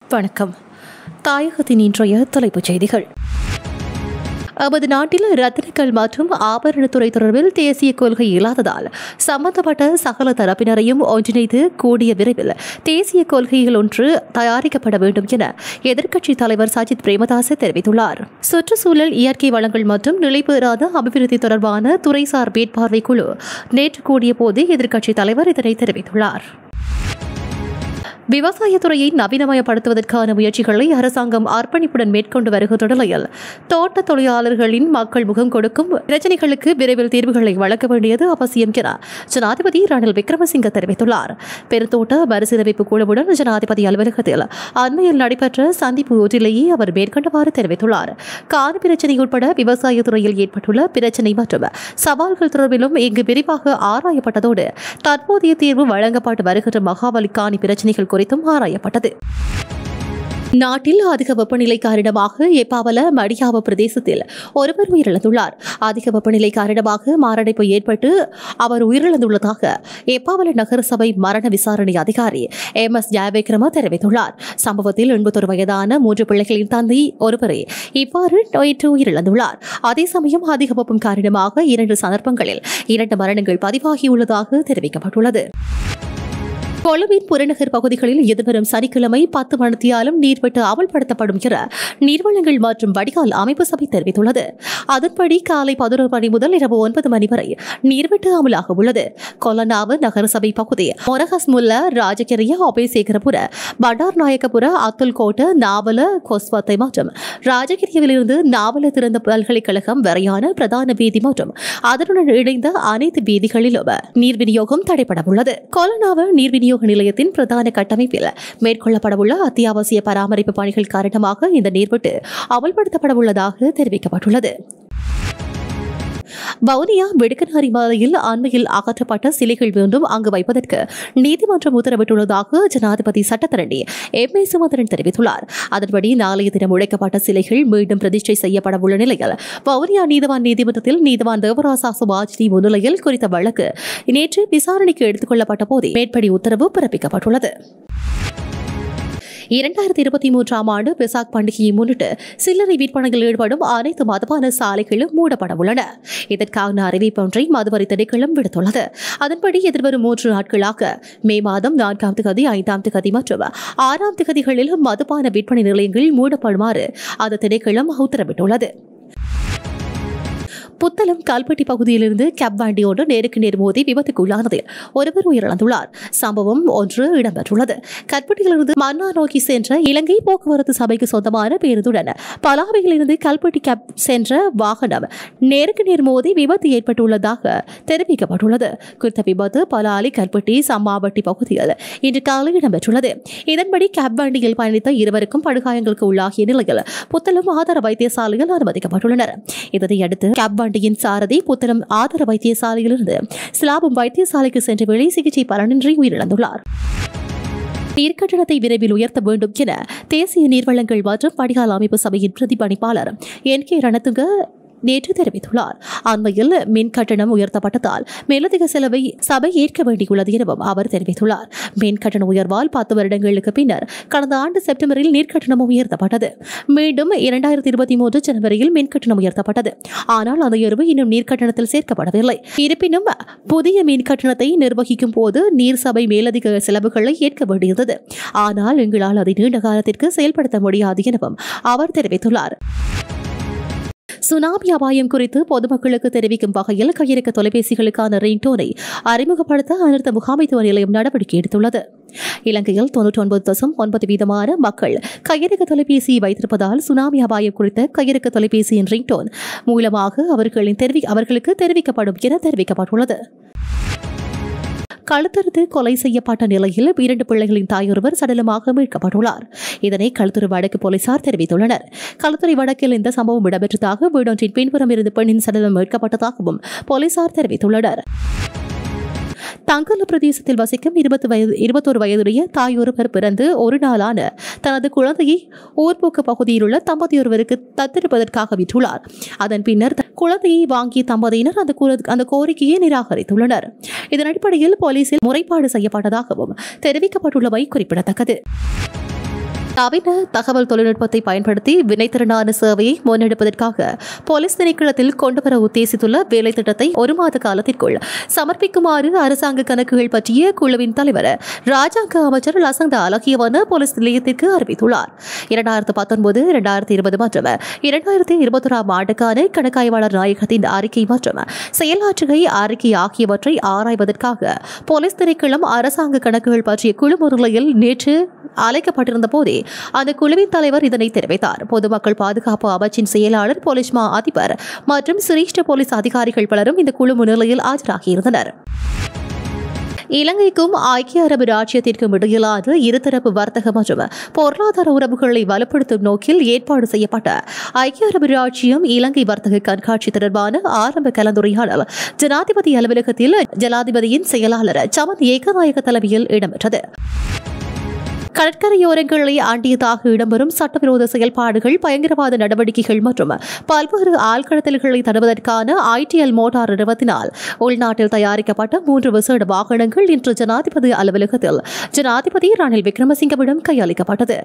வணக்கம். தாயகத்தின் இன்றைய தலைப்புச் செய்திகள். நமது நாட்டில் ரத்தினக்கல் மற்றும் ஆபரணத்துறை தொடர்பில் தேசிய கொள்கை இல்லாததால் சம்பந்தப்பட்ட சகல தரப்பினரையும் ஒன்றிணைத்து கூடிய விரைவில் தேசிய கொள்கைகள் ஒன்று தயாரிக்கப்பட வேண்டும் என எதிர்க்கட்சித் தலைவர் சஜித் பிரேமதாச தெரிவித்துள்ளார். சுற்றுச்சூழல், இயற்கை வளங்கள் மற்றும் நிலைபெறாத அபிவிருத்தி தொடர்பான துறைசார் மேற்பார்வை குழு நேற்று கூடிய போது எதிர்க்கட்சித் தலைவர் இதனை தெரிவித்துள்ளார். விவசாயத்துறையை நவீனமயப்படுத்துவதற்கான முயற்சிகளை அரசாங்கம் அர்ப்பணிப்புடன் மேற்கொண்டு வருகின்ற நிலையில் தோட்ட தொழிலாளர்களின் மக்கள் முகம் கொடுக்கும் பிரச்சினைகளுக்கு விரைவில் தீர்வுகளை வழங்க வேண்டியது அவசியம் என ஜனாதிபதி ரணில் விக்ரமசிங்க தெரிவித்துள்ளார். பெருந்தோட்ட மறுசீரமைப்பு குழுவுடன் ஜனாதிபதி அலுவலகத்தில் அண்மையில் நடைபெற்ற சந்திப்பு ஒன்றிலேயே அவர் மேற்கண்டவாறு தெரிவித்துள்ளார். காணி பிரச்சினை உட்பட விவசாயத்துறையில் ஏற்பட்டுள்ள பிரச்சினை மற்றும் சவால்கள் தொடர்பிலும் இங்கு விரிவாக ஆராயப்பட்டதோடு தற்போதைய தீர்வு வழங்கப்பட்டு வருகின்ற மகாவலி காணி பிரச்சினைகள் குறித்தும் ஆராயப்பட்டது. நாட்டில் அதிக வெப்பநிலை காரணமாக எப்பாவல மடியாவ பிரதேசத்தில் ஒருவர் உயிரிழந்துள்ளார். அதிக வெப்பநிலை காரணமாக மாரடைப்பு ஏற்பட்டு அவர் உயிரிழந்துள்ளதாக எப்பாவல நகரசபை மரண விசாரணை அதிகாரி MS ஜெயவிக்ரம தெரிவித்துள்ளார். சம்பவத்தில் 81 வயதான 3 பிள்ளைகளின் தந்தை ஒருவரே இவ்வாறு நேற்று உயிரிழந்துள்ளார். அதே சமயம் அதிக வெப்பம் காரணமாக 2 சந்தர்ப்பங்களில் 2 மரணங்கள் பதிவாகியுள்ளதாக தெரிவிக்கப்பட்டுள்ளது. கொழும்பின் புறநகர் பகுதிகளில் எதிர்வரும் சனிக்கிழமை 10 மணித்தியாலும் நீர்வெட்டு அமல்படுத்தப்படும் என நீர்வளங்கள் மற்றும் வடிகால் அமைப்பு சபை தெரிவித்துள்ளது. அதன்படி காலை 11 மணி முதல் இரவு 9 மணி வரை நீர்வெட்டு அமலாக உள்ளது. கொலனாவு நகரசபை பகுதி, மொரஹஸ்முல்ல, ராஜகிரிய, அபேசேகரபுர, பண்டார்நாயக்கபுர, அத்துல்கோட்ட, நாவல, கொஸ்வத்தை மற்றும் ராஜகிரியவிலிருந்து நாவல திறந்த பல்கலைக்கழகம் வரையான பிரதான வீதி மற்றும் அதனுடன் இணைந்த அனைத்து வீதிகளிலும் நீர் விநியோகம் தடைபடவுள்ளது. கொலனாவு நீர்விநியோக நிலையத்தின் பிரதான கட்டமைப்பில் மேற்கொள்ளப்படவுள்ள அத்தியாவசிய பராமரிப்பு பணிகள் காரணமாக இந்த நீர்வெட்டு அமல்படுத்தப்படவுள்ளதாக தெரிவிக்கப்பட்டுள்ளது. வவுனியா வெடுக்கனாரி மாலையில் அண்மையில் அகற்றப்பட்ட சிலைகள் மீண்டும் அங்கு வைப்பதற்கு நீதிமன்றம் உத்தரவிட்டுள்ளதாக ஜனாதிபதி சட்டத்தரணி MA சுமந்திரன் தெரிவித்துள்ளார். அதன்படி நாளைய தினம் உடைக்கப்பட்ட சிலைகள் மீண்டும் பிரதிஷ்டை செய்யப்படவுள்ள நிலையில் வவுனியா நீதவான் நீதிமன்றத்தில் நீதவான் தேவராசா சுபாஜி முன்னிலையில் குறித்த வழக்கு நேற்று விசாரணைக்கு எடுத்துக் கொள்ளப்பட்ட போதே மேற்படி உத்தரவு பிறப்பிக்கப்பட்டுள்ளது. 2023 ஆண்டு வெசாக் பண்டிகையை முன்னிட்டு சில்லறை விற்பனையில் ஈடுபடும் அனைத்து மதுபான சாலைகளும் மூடப்பட உள்ளன. இதற்கான அறிவிப்பு ஒன்றை மதுவரி திணைக்களம் விடுத்துள்ளது. அதன்படி எதிர்வரும் 3 நாட்களாக மே மாதம் 4ஆம் தேதி, 5ஆம் தேதி மற்றும் 6ஆம் தேதிகளில் மதுபான விற்பனை நிலையங்கள் மூடப்படுமாறு அந்த திணைக்களம் உத்தரவிட்டுள்ளது. புத்தளம் கல்பட்டி பகுதியிலிருந்து கேப் வண்டியோடு நேருக்கு நேர் மோதி விபத்துக்குள்ளானதில் ஒருவர் உயிரிழந்துள்ளார். சம்பவம் ஒன்று இடம்பெற்றுள்ளது. கல்பட்டியிலிருந்து மன்னா நோக்கி சென்ற இலங்கை போக்குவரத்து சபைக்கு சொந்தமான பேருந்துடன் பலாவையிலிருந்து கல்பட்டி கேப் சென்ற வாகனம் நேருக்கு நேர் மோதி விபத்து ஏற்பட்டுள்ளதாக தெரிவிக்கப்பட்டுள்ளது. குறித்த விபத்து பலாலி கல்பட்டி சம்மாவட்டி பகுதியில் இன்று காலை இடம்பெற்றுள்ளது. இதன்படி கேப் வண்டியில் பயணித்த இருவருக்கும் படுகாயங்களுக்கு உள்ளாகிய நிலையில் புத்தளம் ஆதார வைத்தியசாலையில் அனுமதிக்கப்பட்டுள்ளனர். இதனையடுத்து கேப் வண்டியின் சாரதி புத்தளம் ஆதார வைத்தியசாலையிலிருந்து சிலாபம் வைத்தியசாலைக்கு சென்ற வேளை சிகிச்சை பலனின்றி உயிரிழந்துள்ளார். நீர்க்கட்டணத்தை விரைவில் உயர்த்த வேண்டும் என தேசிய நீர்வளங்கள் மற்றும் வடிகால் அமைப்பு சபையின் பிரதிபலிப்பாளர் NK ரணதுங்க நேற்று தெரிவித்துள்ளார். அண்மையில் மின் கட்டணம் உயர்த்தப்பட்டதால் மேலதிக செலவை சபை ஏற்க வேண்டியுள்ளது எனவும் அவர் தெரிவித்துள்ளார். மின் கட்டண உயர்வால் 10 வருடங்களுக்கு பின்னர் கடந்த ஆண்டு செப்டம்பரில் நீர்க்கட்டணமும் உயர்த்தப்பட்டது. மீண்டும் 2023 ஜனவரியில் மின் கட்டணம் உயர்த்தப்பட்டது. ஆனால் அந்த உயர்வு இன்னும் நீர்க்கட்டணத்தில் சேர்க்கப்படவில்லை. இருப்பினும் புதிய மின் கட்டணத்தை நிர்வகிக்கும் போது நீர் சபை மேலதிக செலவுகளை ஏற்க வேண்டியிருந்தது. ஆனால் எங்களால் அதை நீண்ட காலத்திற்கு செயல்படுத்த முடியாது எனவும் அவர் தெரிவித்துள்ளார். சுனாமி அபாயம் குறித்து பொதுமக்களுக்கு தெரிவிக்கும் வகையில் கையடக்க தொலைபேசிகளுக்கான ரிங்டோனை அறிமுகப்படுத்த அனர்த்த முகாமைத்துவ நிலையம் நடவடிக்கை எடுத்துள்ளது. இலங்கையில் 99.9% மக்கள் கையடக்க தொலைபேசியை வைத்திருப்பதால் சுனாமி அபாயம் குறித்த கையடக்க தொலைபேசியின் ரிங்டோன் மூலமாக அவர்களுக்கு தெரிவிக்கப்படும் என தெரிவிக்கப்பட்டுள்ளது. கழுத்தறுத்து கொலை செய்யப்பட்ட நிலையில் 2 பிள்ளைகளின் தாயொருவர் சடலமாக மீட்கப்பட்டுள்ளார். இதனை களுத்துறை வடக்கு போலீசார் தெரிவித்துள்ளனர். களுத்துறை வடக்கில் இந்த சம்பவம் இடம்பெற்றதாக வீடொன்றின் பின்புறம் இருந்து பெண்ணின் சடலம் மீட்கப்பட்டதாகவும் போலீசார் தெரிவித்துள்ளனர். தங்கல பிரதேசத்தில் வசிக்கும் 21 வயதுடைய தாயொருவர் பிறந்து ஒரு நாளான தனது குழந்தையை ஊர்போக்கு பகுதியில் உள்ள தம்பதியொருவருக்கு தத்தெடுப்பதற்காக விற்றுள்ளார். அதன் பின்னர் குழந்தையை வாங்கிய தம்பதியினர் அந்த கோரிக்கையை நிராகரித்துள்ளனர். இதன் அடிப்படையில் போலீசில் முறைப்பாடு செய்யப்பட்டதாகவும் தெரிவிக்கப்பட்டுள்ளமை குறிப்பிடத்தக்கது. நவீன தகவல் தொழில்நுட்பத்தை பயன்படுத்தி வினைத்திறனான சேவையை முன்னெடுப்பதற்காக போலீஸ் திணைக்களத்தில் கொண்டுவர உத்தேசித்துள்ள வேலை திட்டத்தை 1 மாத காலத்திற்குள் சமர்ப்பிக்குமாறு அரசாங்க கணக்குகள் பற்றிய குழுவின் தலைவர் ராஜாங்க அமைச்சர் லசந்த அழகியவன போலீஸ் நிலையத்திற்கு அறிவித்துள்ளார். 2019, 2020 மற்றும் 2021 ஆண்டுக்கான கணக்காய்வாளர் நாயகத்தின் அறிக்கை மற்றும் செயலாற்றுகை அறிக்கை ஆகியவற்றை ஆராய்வதற்காக போலீஸ் திணைக்களம் அரசாங்க கணக்குகள் பற்றிய குழு முன்னிலையில் நேற்று அழைக்கப்பட்டிருந்த போதே அந்த குழுவின் தலைவர் இதனை தெரிவித்தார். பொதுமக்கள் பாதுகாப்பு அமைச்சின் செயலாளர், போலீஸ் மா அதிபர் மற்றும் சிரேஷ்ட போலீஸ் அதிகாரிகள் பலரும் இந்த குழு முன்னிலையில் ஆஜராகியிருந்தனர். இலங்கைக்கும் ஐக்கிய அரபு ராச்சியத்திற்கும் இடையிலான இருதரப்பு வர்த்தக மற்றும் பொருளாதார உறவுகளை வலுப்படுத்தும் நோக்கில் ஏற்பாடு செய்யப்பட்ட ஐக்கிய அரபு ராச்சியம் இலங்கை வர்த்தக கண்காட்சி தொடர்பான ஆரம்ப கலந்துரையாடல் ஜனாதிபதி அலுவலகத்தில் ஜனாதிபதியின் செயலாளர் சமன் ஏகநாயக தலைமையில் இடம்பெற்றது. கடற்கரையோரங்களை ஆண்டியதாக இடம்பெறும் சட்டவிரோத செயல்பாடுகள், பயங்கரவாத நடவடிக்கைகள் மற்றும் பல்வேறு ஆழ்கடத்தல்களை தடுப்பதற்கான ஐடிஎல் மோட்டார் நிறுவனத்தினால் உள்நாட்டில் தயாரிக்கப்பட்ட 3 விசேட வாகனங்கள் இன்று ஜனாதிபதி அலுவலகத்தில் ஜனாதிபதி ரணில் விக்ரமசிங்கவிடம் கையளிக்கப்பட்டது.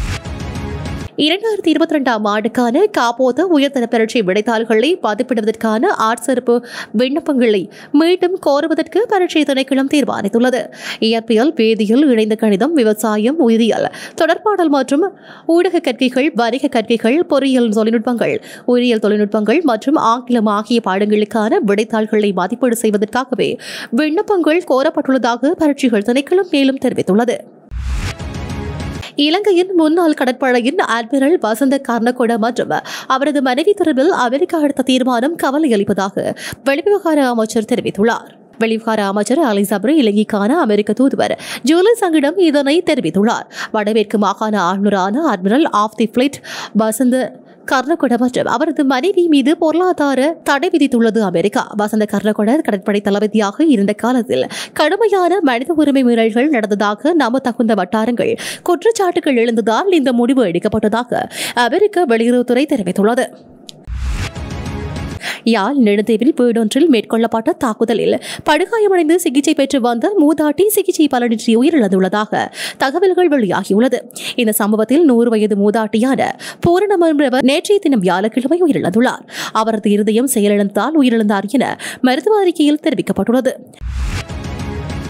2022 ஆண்டுக்கான காப்போத உயர்தர பரீட்சை விடைத்தாள்களை பதிப்பிடுவதற்கான ஆட்சேர்ப்பு விண்ணப்பங்களை மீண்டும் கோருவதற்கு பரீட்சை திணைக்களம் தீர்மானித்துள்ளது. இயற்பியல், வேதியியல், இணைந்த கணிதம், விவசாயம், உயிரியல், தொடர்பாடல் மற்றும் ஊடக கற்கைகள், வணிக கற்கைகள், பொறியியல் தொழில்நுட்பங்கள், உயிரியல் தொழில்நுட்பங்கள் மற்றும் ஆங்கிலம் ஆகிய பாடங்களுக்கான விடைத்தாள்களை மதிப்பீடு செய்வதற்காகவே விண்ணப்பங்கள் கோரப்பட்டுள்ளதாக பரீட்சைகள் திணைக்களம் மேலும் தெரிவித்துள்ளது. இலங்கையின் முன்னாள் கடற்படையின் அட்மிரல் வசந்த கர்ணகொட மற்றும் அவரது மனைவி தொடர்பில் அமெரிக்கா எடுத்த தீர்மானம் கவலை அளிப்பதாக வெளிவிவகார அமைச்சர் தெரிவித்துள்ளார். வெளிவிவகார அமைச்சர் அலிசப்ரி இலங்கைக்கான அமெரிக்க தூதுவர் ஜூலி சங்கிடம் இதனை தெரிவித்துள்ளார். வடமேற்கு மாகாண ஆளுநரான admiral of the fleet Wasantha Karannagoda மற்றும் அவரது மனைவி மீது பொருளாதார தடை விதித்துள்ளது அமெரிக்கா. வசந்த கர்ணகொட கடற்படை தளபதியாக இருந்த காலத்தில் கடுமையான மனித உரிமை மீறல்கள் நடந்ததாக நம்பத்தகுந்த வட்டாரங்கள் குற்றச்சாட்டுகள் எழுந்ததால் இந்த முடிவு எடுக்கப்பட்டதாக அமெரிக்க வெளியுறவுத்துறை தெரிவித்துள்ளது. யாழ் நெடுந்தீவில் வீடொன்றில் மேற்கொள்ளப்பட்ட தாக்குதலில் படுகாயமடைந்து சிகிச்சை பெற்று வந்த மூதாட்டி சிகிச்சை பலனின்றி உயிரிழந்துள்ளதாக தகவல்கள் வெளியாகியுள்ளது. இந்த சம்பவத்தில் 100 வயது மூதாட்டியான பூரணம் என்பவர் நேற்றைய தினம் வியாழக்கிழமை உயிரிழந்துள்ளார். அவரது இருதயம் செயலிழந்ததால் உயிரிழந்தார் என மருத்துவ அறிக்கையில் தெரிவிக்கப்பட்டுள்ளது.